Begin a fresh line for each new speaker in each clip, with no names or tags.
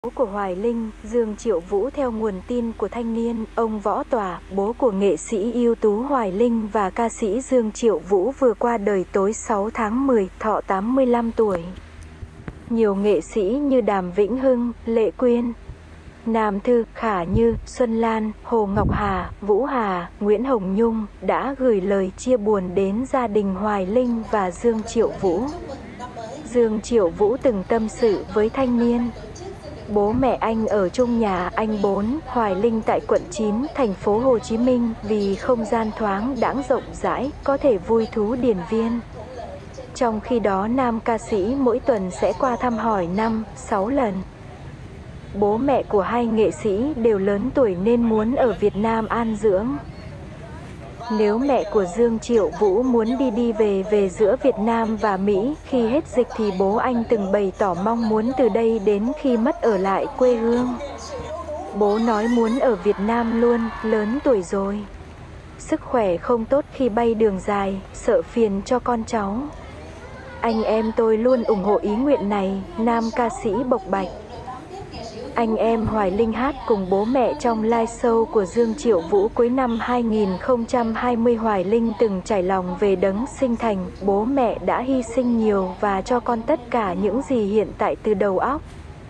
Bố của Hoài Linh, Dương Triệu Vũ. Theo nguồn tin của Thanh Niên, ông Võ Tỏa, bố của nghệ sĩ ưu tú Hoài Linh và ca sĩ Dương Triệu Vũ vừa qua đời tối 6 tháng 10, thọ 85 tuổi. Nhiều nghệ sĩ như Đàm Vĩnh Hưng, Lệ Quyên, Nam Thư, Khả Như, Xuân Lan, Hồ Ngọc Hà, Vũ Hà, Nguyễn Hồng Nhung đã gửi lời chia buồn đến gia đình Hoài Linh và Dương Triệu Vũ. Dương Triệu Vũ từng tâm sự với Thanh Niên. Bố mẹ anh ở chung nhà, anh 4, Hoài Linh tại quận 9, thành phố Hồ Chí Minh, vì không gian thoáng đãng rộng rãi, có thể vui thú điền viên. Trong khi đó nam ca sĩ mỗi tuần sẽ qua thăm hỏi 5-6 lần. Bố mẹ của hai nghệ sĩ đều lớn tuổi nên muốn ở Việt Nam an dưỡng. Nếu mẹ của Dương Triệu Vũ muốn đi về giữa Việt Nam và Mỹ khi hết dịch thì bố anh từng bày tỏ mong muốn từ đây đến khi mất ở lại quê hương. Bố nói muốn ở Việt Nam luôn, lớn tuổi rồi. Sức khỏe không tốt khi bay đường dài, sợ phiền cho con cháu. Anh em tôi luôn ủng hộ ý nguyện này, nam ca sĩ bộc bạch. Anh em Hoài Linh hát cùng bố mẹ trong live show của Dương Triệu Vũ cuối năm 2020. Hoài Linh từng trải lòng về đấng sinh thành, bố mẹ đã hy sinh nhiều và cho con tất cả những gì hiện tại từ đầu óc,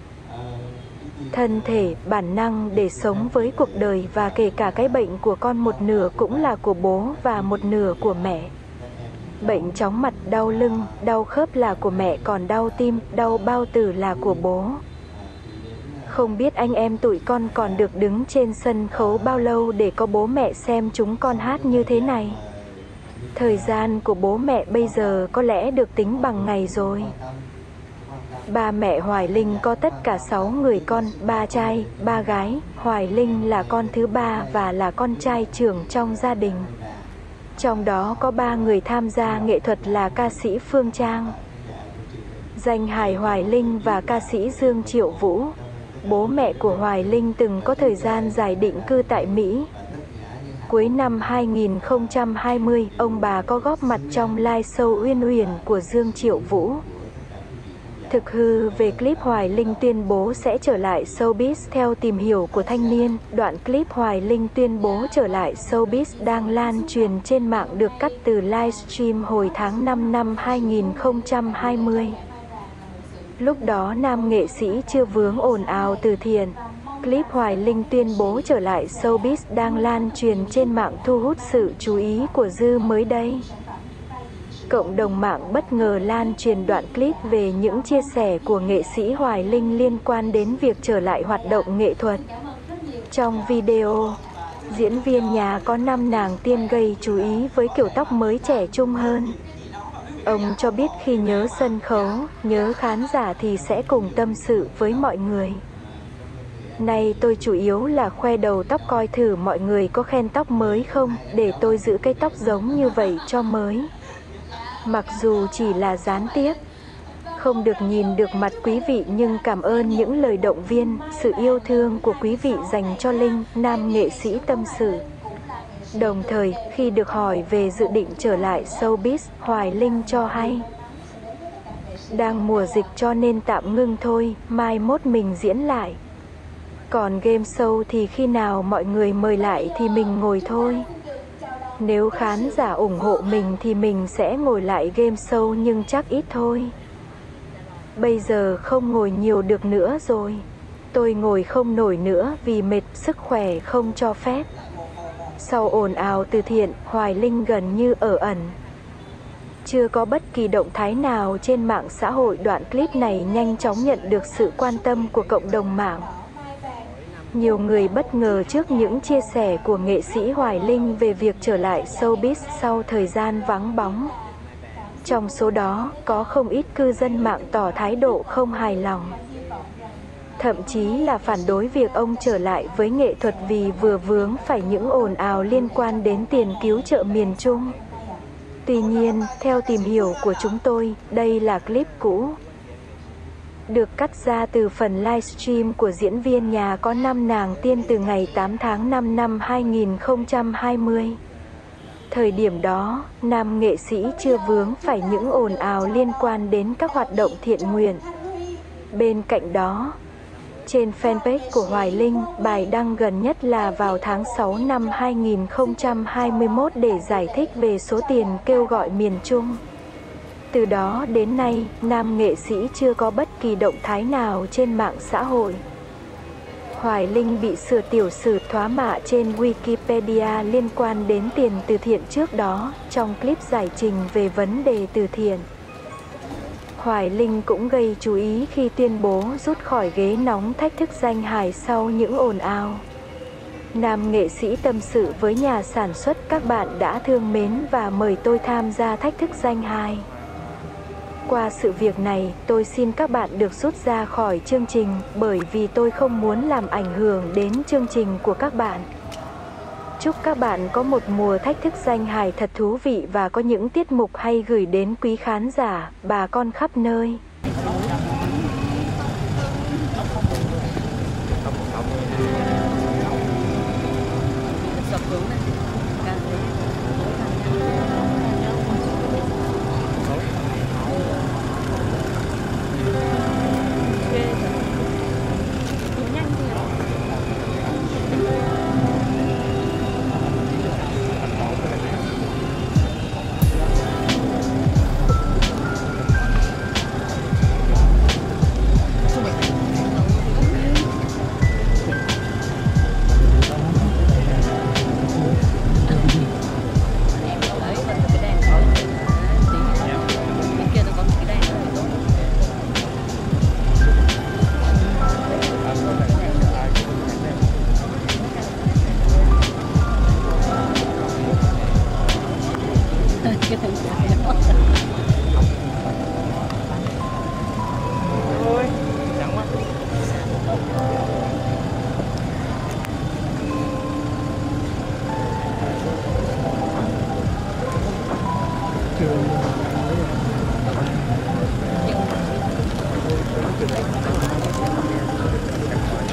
thân thể, bản năng để sống với cuộc đời, và kể cả cái bệnh của con một nửa cũng là của bố và một nửa của mẹ. Bệnh chóng mặt, đau lưng, đau khớp là của mẹ, còn đau tim, đau bao tử là của bố. Không biết anh em tụi con còn được đứng trên sân khấu bao lâu để có bố mẹ xem chúng con hát như thế này. Thời gian của bố mẹ bây giờ có lẽ được tính bằng ngày rồi. Ba mẹ Hoài Linh có tất cả 6 người con, 3 trai, 3 gái. Hoài Linh là con thứ 3 và là con trai trưởng trong gia đình. Trong đó có 3 người tham gia nghệ thuật là ca sĩ Phương Trang, danh hài Hoài Linh và ca sĩ Dương Triệu Vũ. Bố mẹ của Hoài Linh từng có thời gian dài định cư tại Mỹ. Cuối năm 2020, ông bà có góp mặt trong live show Uyên Uyển của Dương Triệu Vũ. Thực hư về clip Hoài Linh tuyên bố sẽ trở lại showbiz. Theo tìm hiểu của Thanh Niên, đoạn clip Hoài Linh tuyên bố trở lại showbiz đang lan truyền trên mạng được cắt từ livestream hồi tháng 5 năm 2020. Lúc đó nam nghệ sĩ chưa vướng ồn ào từ thiện. Clip Hoài Linh tuyên bố trở lại showbiz đang lan truyền trên mạng thu hút sự chú ý của dư mới đây. Cộng đồng mạng bất ngờ lan truyền đoạn clip về những chia sẻ của nghệ sĩ Hoài Linh liên quan đến việc trở lại hoạt động nghệ thuật. Trong video, diễn viên nhà có 5 nàng tiên gây chú ý với kiểu tóc mới trẻ trung hơn. Ông cho biết khi nhớ sân khấu, nhớ khán giả thì sẽ cùng tâm sự với mọi người. Nay tôi chủ yếu là khoe đầu tóc, coi thử mọi người có khen tóc mới không, để tôi giữ cái tóc giống như vậy cho mới. Mặc dù chỉ là gián tiếp, không được nhìn được mặt quý vị, nhưng cảm ơn những lời động viên, sự yêu thương của quý vị dành cho Linh, nam nghệ sĩ tâm sự. Đồng thời, khi được hỏi về dự định trở lại showbiz, Hoài Linh cho hay: đang mùa dịch cho nên tạm ngưng thôi, mai mốt mình diễn lại. Còn game show thì khi nào mọi người mời lại thì mình ngồi thôi. Nếu khán giả ủng hộ mình thì mình sẽ ngồi lại game show, nhưng chắc ít thôi. Bây giờ không ngồi nhiều được nữa rồi. Tôi ngồi không nổi nữa vì mệt, sức khỏe không cho phép. Sau ồn ào từ thiện, Hoài Linh gần như ở ẩn. Chưa có bất kỳ động thái nào trên mạng xã hội. Đoạn clip này nhanh chóng nhận được sự quan tâm của cộng đồng mạng. Nhiều người bất ngờ trước những chia sẻ của nghệ sĩ Hoài Linh về việc trở lại showbiz sau thời gian vắng bóng. Trong số đó, có không ít cư dân mạng tỏ thái độ không hài lòng. Thậm chí là phản đối việc ông trở lại với nghệ thuật vì vừa vướng phải những ồn ào liên quan đến tiền cứu trợ miền Trung. Tuy nhiên, theo tìm hiểu của chúng tôi, đây là clip cũ, được cắt ra từ phần livestream của diễn viên nhà có 5 nàng tiên từ ngày 8 tháng 5 năm 2020. Thời điểm đó, nam nghệ sĩ chưa vướng phải những ồn ào liên quan đến các hoạt động thiện nguyện. Bên cạnh đó, Trên fanpage của Hoài Linh, bài đăng gần nhất là vào tháng 6 năm 2021 để giải thích về số tiền kêu gọi miền Trung. Từ đó đến nay, nam nghệ sĩ chưa có bất kỳ động thái nào trên mạng xã hội. Hoài Linh bị sửa tiểu sử thoá mạ trên Wikipedia liên quan đến tiền từ thiện trước đó, trong clip giải trình về vấn đề từ thiện. Hoài Linh cũng gây chú ý khi tuyên bố rút khỏi ghế nóng thách thức danh hài sau những ồn ào. Nam nghệ sĩ tâm sự với nhà sản xuất: các bạn đã thương mến và mời tôi tham gia thách thức danh hài. Qua sự việc này, tôi xin các bạn được rút ra khỏi chương trình bởi vì tôi không muốn làm ảnh hưởng đến chương trình của các bạn. Chúc các bạn có một mùa thách thức danh hài thật thú vị và có những tiết mục hay gửi đến quý khán giả, bà con khắp nơi.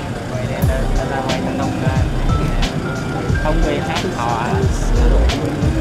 Không về hát họ